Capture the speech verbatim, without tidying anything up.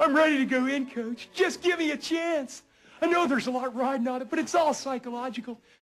I'm ready to go in, Coach. Just give me a chance. I know there's a lot riding on it, but it's all psychological.